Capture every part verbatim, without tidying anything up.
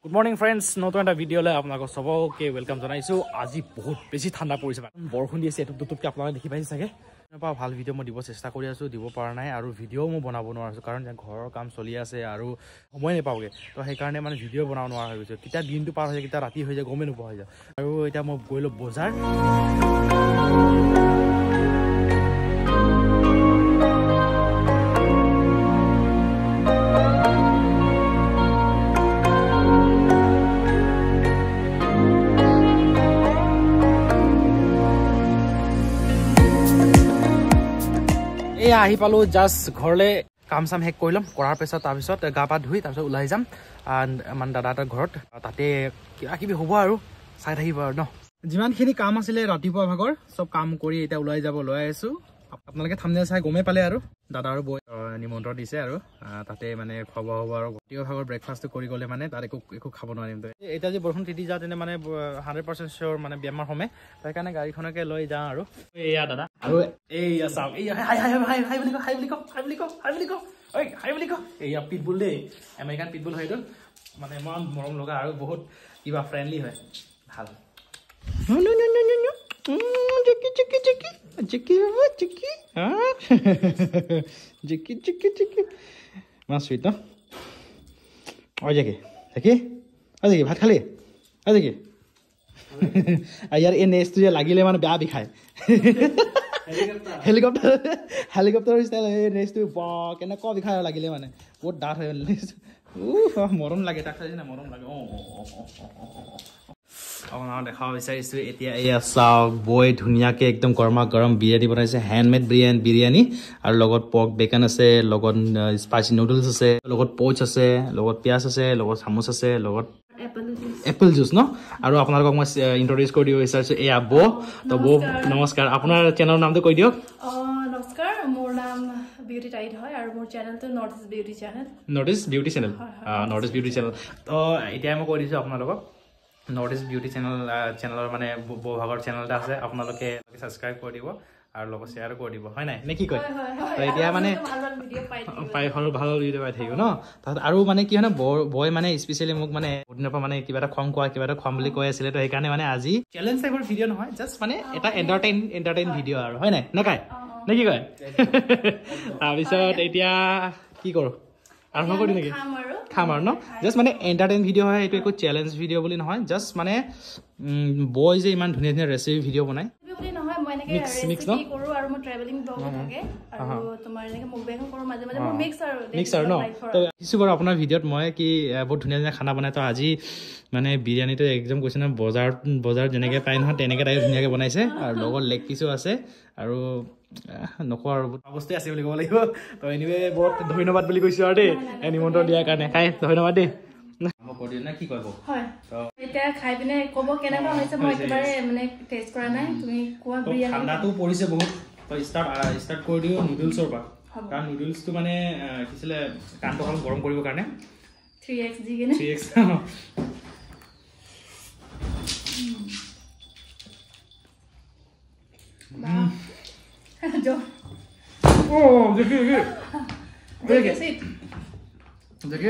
Good morning friends, নতুন এটা ভিডিওলে আপোনালোক সবকে ওয়েলকাম জনাইছো। আজি বহুত বেছি ঠাণ্ডা পৰিছে, বৰষুণ দি আছে, এটুপ দুটুপকে আপোনালোকে দেখি পাইছে চাগে। এনেকুৱা ভাল ভিডিও মই দিব চেষ্টা কৰি আছো, দিব পৰা নাই আৰু ভিডিও মই বনাব নোৱাৰিছো কাৰণ ঘৰৰ কাম চলি আছে আৰু সময় নাপাওগে। তো সেইকাৰণে মানে ভিডিও বনাব নোৱাৰা হৈ গৈছে। কিটা দিনটো পাৰ হৈ যায়, কিটা ৰাতি হৈ যায়, গমে নোপোৱা হৈ যায়। আৰু এতিয়া মই গৈলো বজাৰ। এয়া আহি পালো জাস্ট ঘৰলে, কাম চাম শেষ কৰি ল'ম, কৰাৰ পিছত তাৰপিছত গা পা ধুই তাৰপিছত ওলাই যাম মানে দাদা এটাৰ ঘৰত। তাতে কিবা কিবি হ'ব আৰু চাই থাকিব আৰু ন। যিমানখিনি কাম আছিলে ৰাতিপুৱা ভাগৰ চব কাম কৰি এতিয়া ওলাই যাব লৈ আহিছো। আপোনালোকে থাম্বনেল চাই গমেই পালে আৰু দাদা আৰু বৈ নিমন্ত্ৰণ দিছে আৰু তাতে মানে খোৱা বোৱা হ'ব আৰু ৰাতিপুৱা ভাগৰ ব্ৰেকফাষ্টটো কৰি গ'লে মানে তাত একো একো খাব নোৱাৰিম। এতিয়া যে বৰষুণ তিতি যাওঁ তেনে মানে হাণ্ড্ৰেড পাৰ্চেণ্ট চিয়'ৰ মানে বেমাৰ সমে, সেইকাৰণে গাড়ীখনকে লৈ যাওঁ আৰু এয়া দাদা আৰু এইয়া চাওক, এইয়া হাই হাই হাই হাই বুলি কওঁ, হাই বুলি কওঁ, হাই বুলি কওঁ, হাই বুলি কওঁ, ঐ হাই বুলি কওঁ। এইয়া পিটবুল দেই, আমেৰিকান পিটবুল হয় এইটো, মানে ইমান মৰম লগা আৰু বহুত কিবা ফ্ৰেণ্ডলি হয়, ভাল। Chicky, chicky, chicky, chicky, chicky, ah, chicky, chicky, chicky. Mas sweet, no? Oh, Jackie, Jackie, oh Jackie, ভাত খালি? Oh Jackie. ইয়াৰ এই নেক্সট যে লাগিলে মানে বেয়া বিষায়। হেলিকপ্টাৰ হেলিকপ্টাৰ ষ্টাইল এই নেক্সটটো বা কেনেকুৱা বিষায় লাগিলে মানে বহুত ডাঠ হৈ গ'ল। মৰম লাগে, তাক চাইছে না, মৰম লাগে। অঁ আপোনাক দেখাব বিচাৰিছো এতিয়া। এয়া চাওক, বৈ ধুনীয়াকে একদম গৰমা গৰম বিৰিয়ানী বনাইছে, হেণ্ডমেড বিৰিয়ানী বিৰিয়ানী আৰু লগত পৰ্ক বেকন আছে, লগত স্পাইচি নুডলছ আছে, লগত প'চ আছে, লগত পিঁয়াজ আছে, লগত চামুচ আছে, লগত এপল জুচ ন। আৰু আপোনালোকক মই ইন্ট্ৰডিউচ কৰি দিব বিচাৰিছো, এয়া বৌ। তো বৌ নমস্কাৰ, আপোনাৰ চেনেলৰ নামটো কৈ দিয়ক। নমস্কাৰ, মোৰ নাম বিউটি টাইড হয় আৰু মোৰ চেনেলটো North East beauty channel. North East beauty channel, North East beauty channel. তো এতিয়া মই কৈ দিছোঁ আপোনালোকক, নৰ্থ ইষ্ট বিউটি চেনেল চেনেলৰ মানে বৌভাগৰ চেনেল এটা আছে, আপোনালোকে ছাবস্ক্ৰাইব কৰি দিব আৰু লগত শ্বেয়াৰো কৰি দিব, হয় নাই নে কি কয়? তো এতিয়া মানে পাই ভাল ভাল ভিডিঅ' পাই থাকিব ন। তাত আৰু মানে কি হয় ন, বয় মানে স্পেচিয়েলি মোক মানে বহুদিনৰ পৰা মানে কিবা এটা খুৱাম কোৱা কিবা এটা খুৱাম বুলি কৈ আছিলে। তো সেইকাৰণে মানে আজি চেলেঞ্জ টাইপৰ ভিডিঅ' নহয়, জাষ্ট মানে এটা এণ্টাৰটেইন এণ্টাৰটেইন ভিডিঅ' আৰু, হয় নাই নকাই নে কি কয়? তাৰপিছত এতিয়া কি কৰোঁ, আৰম্ভ কৰি নেকি? খাম আৰু ন, জাষ্ট মানে এণ্টাৰটেইন ভিডিঅ' হয়, এইটো একো চেলেঞ্জ ভিডিঅ' বুলি নহয়। জাষ্ট মানে বয় যে ইমান ধুনীয়া ধুনীয়া ৰেচিপি ভিডিঅ' বনায়, আপোনাৰ ভিডিঅ'ত মই কি বহুত ধুনীয়া ধুনীয়া খানা বনাই। তো আজি মানে বিৰিয়ানীটো একদম কৈছে নহয়, বজাৰত বজাৰত যেনেকৈ পায় নহয় তেনেকৈ তাই ধুনীয়াকৈ বনাইছে আৰু লগত লেগ পিচো আছে আৰু নকওঁ আৰু বস্তুৱে আছে বুলি ক'ব লাগিব। তো এনিৱে বহুত ধন্যবাদ বুলি কৈছোঁ আৰু দেই নিমন্ত্ৰণ দিয়াৰ কাৰণে। খাই ধন্যবাদ দেই। কি কয় এতিয়া খাই পিনে ক'ব কেনেকুৱা হৈছে, মই একেবাৰে মানে টেষ্ট কৰা নাই, তুমি কোৱা। বিৰিয়ানী ঠাণ্ডাটো পৰিছে বহুত, তো ষ্টাৰ্ট ষ্টাৰ্ট কৰি দিওঁ নুডলছৰ পৰা, কাৰণ নুডলছটো মানে কি আছিলে কাণটো অলপ গৰম কৰিবৰ কাৰণে থ্ৰী এক্স দি কিনে থ্ৰী এক্স Oh, দেখি দেখি দেখি দেখি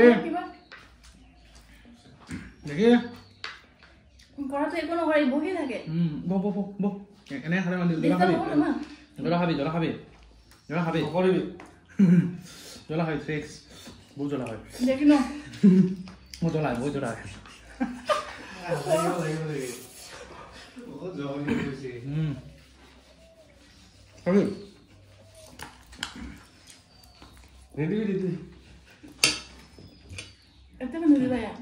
দেখি পঢ়াটো একো নকৰি বহি থাকে। বহ বহ বহ বহ এনে খালে মানে জ্বলা খাবি, জ্বলা খাবি, জ্বলা খাবি, জ্বলা খাবি, কৰিবি জ্বলা খাবি, থ্ৰী এক্স বহুত জ্বলা হয় দেখি ন, বহুত জ্বলা বহুত জ্বলা হয়। রেডি রেডি এটা মানে দিবা হুম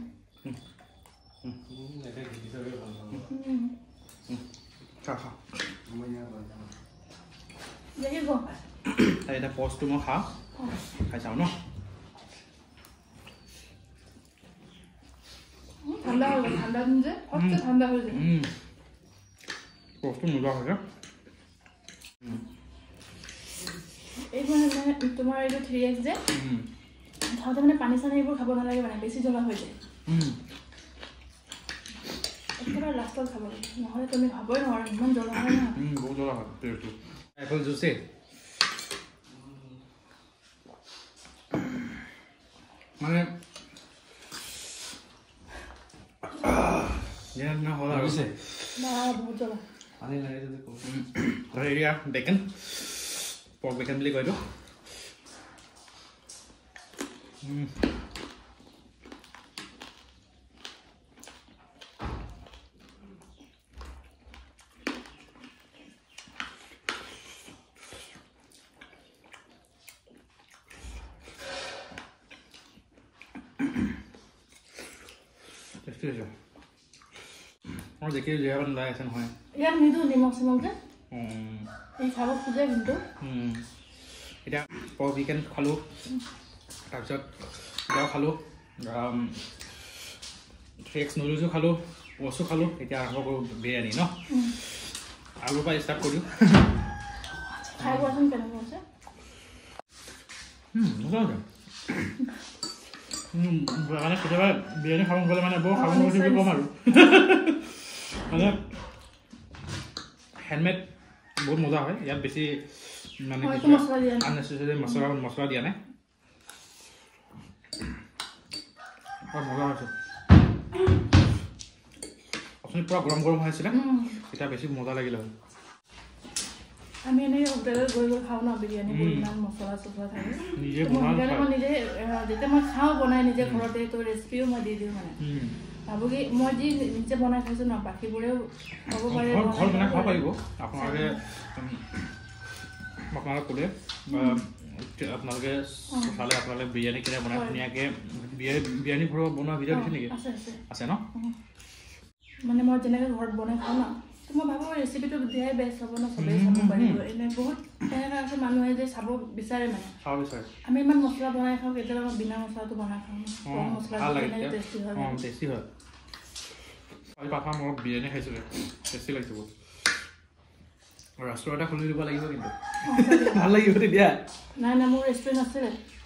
এটা কি দিতে হবে ভালো হুম খা খা মইয়া বাজা দেখি গো তাই এটা পোস্ট মো খা খাই চাও ন। ঠান্ডা হয়ে ঠান্ডা দিন যে হচ্ছে ঠান্ডা হয়ে যায়। হুম পোস্ট মজা হয়। এই মানে তোমাৰ এইটো থ্ৰী এক্স যে খাওঁতে মানে পানী চানী এইবোৰ খাব নালাগে, মানে বেছি জ্বলা হৈ যায়। একেবাৰে লাষ্টত খাব লাগে, নহ'লে তুমি খাবই নোৱাৰা, ইমান জ্বলা হয় না। বহুত জ্বলা হয়। এপল জুচে মানে যেন না হল আৰু দিছে না বহুত জ্বলা পানী লাগে যদি কম আৰু এৰিয়া বেকন পৰ্ক বেকন বুলি কয় এইটো মই দেখি জীয়াব নোলাই আছে নহয় ইয়াত নিদিওঁ নিমখ চিমখ যে এই খাব খোজে কিন্তু এতিয়া পৰ্ক চিকেন খালোঁ তাৰপিছত এটাও খালোঁ ফ্ৰেক্স নুডলছো খালোঁ পচো খালোঁ এতিয়া আৰম্ভ কৰোঁ বিৰিয়ানী ন আলুৰ পৰা ষ্টাৰ্ট কৰিলোঁ খাই পোৱাচোন কেনেকুৱা আছে মানে কেতিয়াবা বিৰিয়ানী খাব গ'লে মানে বৰ খাব বুলি ক'ম আৰু মানে হেণ্ডমেড বহুত মজা হয় ইয়াত বেছি মানে আননেচেচাৰী মছলা মছলা দিয়া নাই মজা হৈছে আপুনি পূৰা গৰম গৰম হৈ আছিলে এতিয়া বেছি মজা লাগিলে হয় আমি এনেই হোটেলত গৈ গৈ খাওঁ ন বিৰিয়ানী ইমান মছলা চছলা থাকে নিজে মই নিজে যেতিয়া মই খাওঁ বনাই নিজে ঘৰতে তো ৰেচিপিও মই দি দিওঁ মানে ভাবো কি মই যি নিজে বনাই খাইছোঁ ন বাকীবোৰেও খাব পাৰে ঘৰ বনাই খাব পাৰিব আপোনালোকে আপোনালোকে ক'লে আপোনালোকে চালে আপোনালোকে বিৰিয়ানী কেনে বনাই ধুনীয়াকৈ বিৰিয়ানী ঘৰৰ বনোৱা ভিডিঅ' দিছে নেকি আছে ন মানে মই যেনেকৈ ঘৰত বনাই খাওঁ ন মই ভাবোঁ ৰেচিপিটো দিয়াই বেষ্ট হ'ব ন চবেই চাব পাৰিব এনে বহুত তেনেকুৱা আছে মানুহে যে চাব বিচাৰে মানে চাব বিচাৰে আমি ইমান মছলা বনাই খাওঁ কেতিয়াবা বিনা মছলাটো বনাই খাওঁ মছলা টেষ্টি হয় টেষ্টি হয় আজি পাপা মই বিৰিয়ানী খাইছিলোঁ টেষ্টি লাগিছে বহুত ৰেষ্টুৰেণ্ট এটা খুলি দিব লাগিব কিন্তু ভাল লাগিব তেতিয়া নাই নাই মোৰ ৰেষ্টুৰেণ্ট আছিলে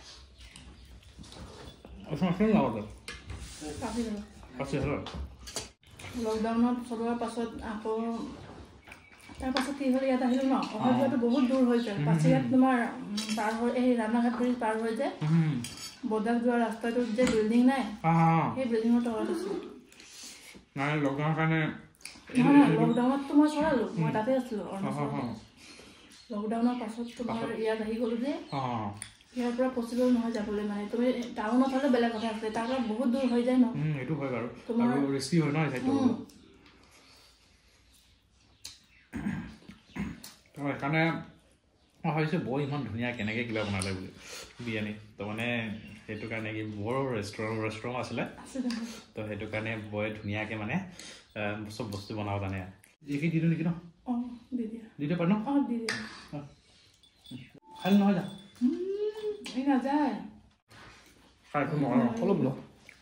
আছে হ'ল লকডাউনত চলোৱাৰ পাছত আকৌ তাৰপাছত কি হ'ল ইয়াত আহিলোঁ ন অহা যোৱাটো বহুত দূৰ হৈ যায় পাছত ইয়াত তোমাৰ পাৰ হৈ এই ৰাণাঘাট কৰি পাৰ হৈ যায় বদাক যোৱা ৰাস্তাটোত যে বিল্ডিং নাই সেই বিল্ডিঙৰ তলত আছিলোঁ নাই লকডাউনৰ কাৰণে লকডাউনততো মই চলালোঁ মই তাতে আছিলোঁ লকডাউনৰ পাছত তোমাৰ ইয়াত আহি গ'লোঁ যে ইয়াৰ পৰা পচিবল নহয় যাবলৈ মানে তুমি টাউনত হ'লে বেলেগ কথা আছে তাৰ পৰা বহুত দূৰ হৈ যায় ন এইটো হয় বাৰু আৰু ৰিস্কি হয় ন সেইটো সেইকাৰণে মই ভাবিছোঁ বৌ ইমান ধুনীয়া কেনেকৈ কিবা বনালে বুলি বিৰিয়ানী তো মানে সেইটো কাৰণে কি বৰ ৰেষ্টুৰেণ্ট ৰেষ্টুৰেণ্ট আছিলে তো সেইটো কাৰণে বৌয়ে ধুনীয়াকৈ মানে চব বস্তু বনাব জানে এইখিনি দি দিওঁ নেকি ন অঁ দি দিয়া দি দিব পাৰি ন অঁ দি দিয়া খালি নহয় যা এই নাযায় খাই অলপ ল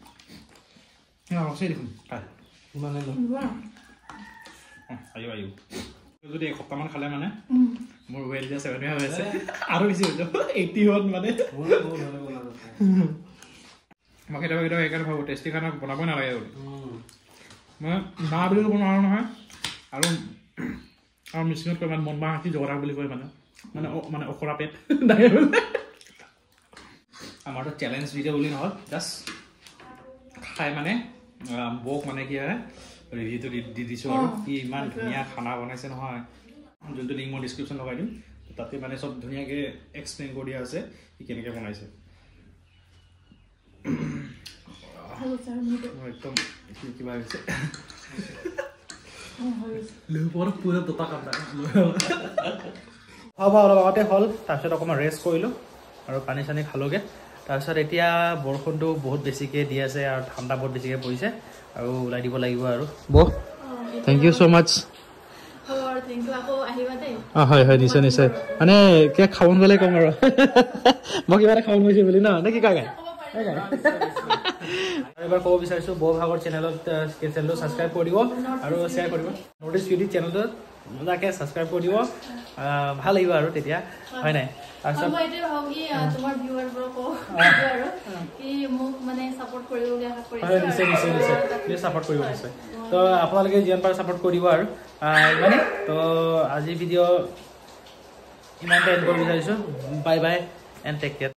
আছে দেখোন খাই ইমানে ল আহিব আহিব যদি এসপ্তাহমান খালে মানে মোৰ ৱেইট এতিয়া ছেভেণ্টি হৈ আছে আৰু বেছি হৈ যাব এইটি হ'ল মানে মই কেতিয়াবা কেতিয়াবা সেইকাৰণে ভাবোঁ টেষ্টি খানা বনাবই নালাগে বুলি মই মা বুলিও ক'ব নোৱাৰোঁ নহয় আৰু আৰু মিচিঙত কয় মানে মন মা হাতী জগৰা বুলি কয় মানে মানে মানে অখৰা পেট আমাৰতো চেলেঞ্জ ভিডিঅ' বুলি নহয় জাষ্ট খাই মানে বৌক মানে কি হয় ৰিভিউটো দি দিছোঁ আৰু কি ইমান ধুনীয়া খানা বনাইছে নহয় যোনটো লিংক মই ডিছক্ৰিপশ্যন লগাই দিম তাতে মানে চব ধুনীয়াকৈ এক্সপ্লেইন কৰি দিয়া আছে সি কেনেকৈ বনাইছে একদম কিবা হৈছে পুৰা দুটা কাম খোৱা বোৱা অলপ আগতে হ'ল তাৰপিছত অকণমান ৰেষ্ট কৰিলোঁ আৰু পানী চানী খালোঁগৈ তাৰপিছত এতিয়া বৰষুণটো বহুত বেছিকৈ দি আছে আৰু ঠাণ্ডা বহুত বেছিকৈ পৰিছে আৰু ওলাই দিব লাগিব আৰু বৌ থেংক ইউ ছ' মাছ অঁ হয় হয় নিশ্চয় নিশ্চয় মানে কিবা খাব গ'লে ক'ম আৰু মই কিবা এটা খাব গৈছোঁ বুলি ন নে কি কাই এবাৰ ক'ব বিচাৰিছোঁ বৌ ভাগৰ চেনেলত চেনেলটো ছাবস্ক্ৰাইব কৰি দিব আৰু শ্বেয়াৰ কৰিব নৰ্থ ইষ্ট ইউটিউব চেনেলটোত মজাকৈ ছাবস্ক্ৰাইব কৰি দিব ভাল লাগিব আৰু তেতিয়া হয় নাই তাৰপিছত নিশ্চয় নিশ্চয় নিশ্চয় প্লিজ ছাপোৰ্ট কৰিব নিশ্চয় তো আপোনালোকে যিমান পাৰে ছাপোৰ্ট কৰিব আৰু ইমানে তো আজি ভিডিঅ' ইমানতে এণ্ড কৰিব বিচাৰিছোঁ bye bye and take care